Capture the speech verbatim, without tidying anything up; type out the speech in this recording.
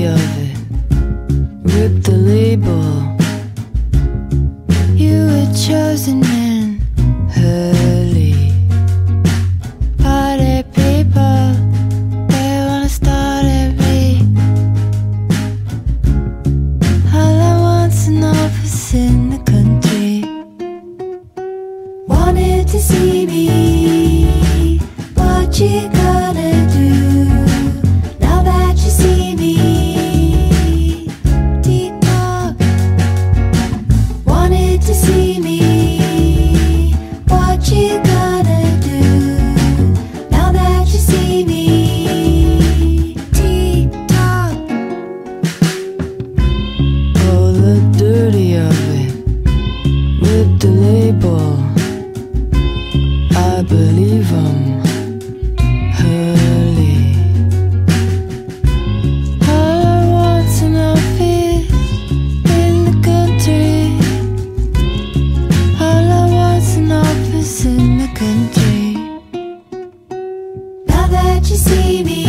of it, rip the label. You were chosen and early. Party people, they wanna start at me. All I want's an office in the country. Wanted to see me, what you gonna do now that you see me? Tock. Wanted to see me, what you gonna do now that you see me? Tock. Oh, the dirty of it, rip the label. I believe I'm early. All I want's an office in the country. All I want's an office in the country. Now that you see me,